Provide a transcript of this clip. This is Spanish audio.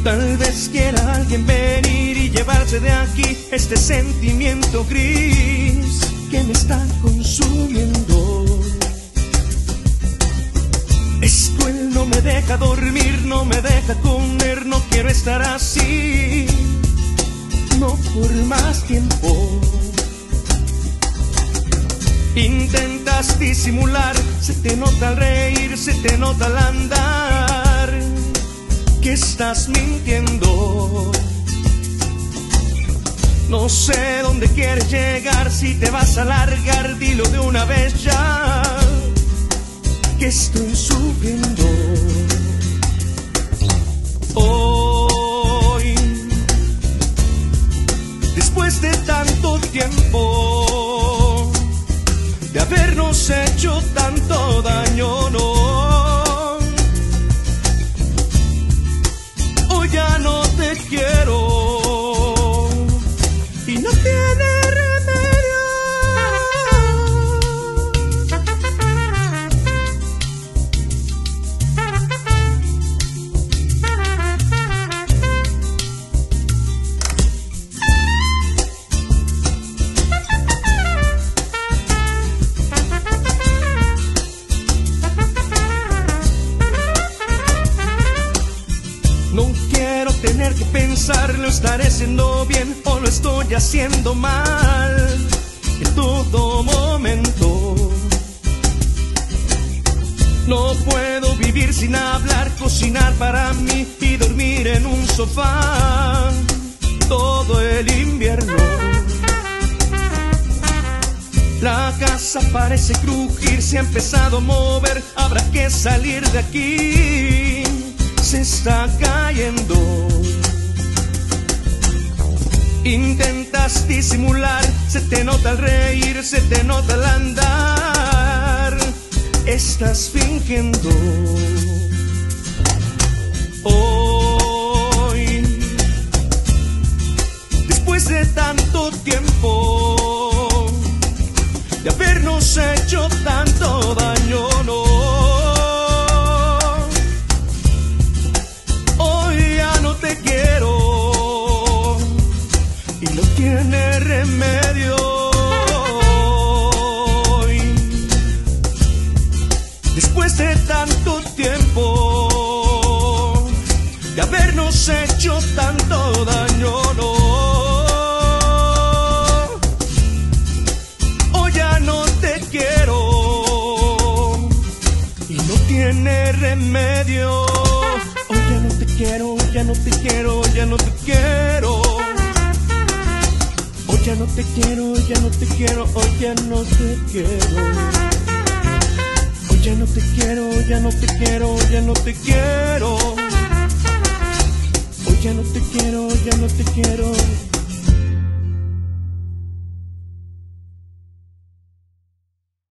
Tal vez quiera alguien venir y llevarse de aquí este sentimiento gris que me está consumiendo. Es cruel, no me deja dormir, no me deja comer, no quiero estar así, no por más tiempo. Intentas disimular, se te nota al reír, se te nota al andar, que estás mintiendo. No sé dónde quieres llegar, si te vas a largar, dilo de una vez ya, que estoy sufriendo. Hoy, después de tanto tiempo, de habernos hecho tanto daño, no, hoy ya no te quiero y no tiene remedio. No quiero tener que pensar, lo estaré haciendo bien o lo estoy haciendo mal en todo momento. No puedo vivir sin hablar, cocinar para mí y dormir en un sofá todo el invierno. La casa parece crujir, se ha empezado a mover, habrá que salir de aquí, se está cayendo. Intentas disimular, se te nota al reír, se te nota al andar, estás fingiendo. Hoy, después de tanto tiempo, de habernos hecho tanto daño, no, tiene remedio. Después de tanto tiempo, de habernos hecho tanto daño, no, hoy ya no te quiero y no tiene remedio. Hoy ya no te quiero, ya no te quiero, ya no te quiero. Hoy ya no te quiero, ya no te quiero, hoy ya no te quiero. Hoy ya no te quiero, ya no te quiero, ya no te quiero. Hoy ya no te quiero, ya no te quiero.